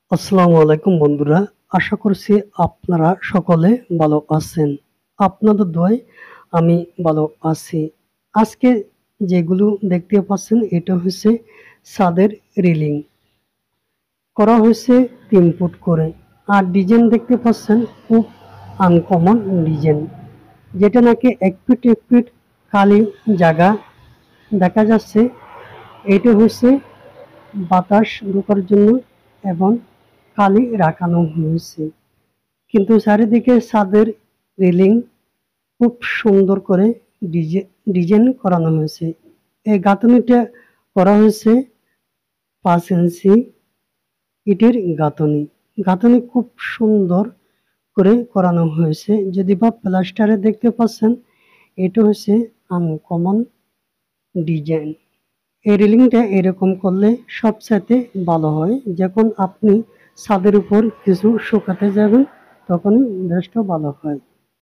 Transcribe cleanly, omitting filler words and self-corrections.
আসসালামু আলাইকুম বন্ধুরা। আশা করছি আপনারা সকলে ভালো আছেন। আপনাদের দোয়ায় আমি ভালো আছি। আজকে যেগুলো দেখতে পাচ্ছেন এটা হচ্ছে ছাদের রেলিং করা হয়েছে 3 ফুট করে। আর ডিজাইন দেখতে পাচ্ছেন খুব আনকমন ডিজাইন, যেটা নাকি 1 ফিট খালি জায়গা দেখা যাচ্ছে। এটা হচ্ছে বাতাস ঢোকার জন্য এবং খালি রাখানো হয়েছে, কিন্তু চারিদিকে ছাদের রেলিং খুব সুন্দর করে ডিজাইন করানো হয়েছে। এই গাঁথনিটা করা হয়েছে 5 ইঞ্চি ইটের গাঁথনি। গাঁথনি খুব সুন্দর করে করানো হয়েছে। যদি বা প্লাস্টারে দেখতে পাচ্ছেন, এটা হচ্ছে আনকমন ডিজাইন। এই রেলিংটা এরকম করলে সবচাইতে ভালো হয়। যখন আপনি ছাদের উপর কিছু শুকাতে যাবেন তখন বেশটা ভালো হয়।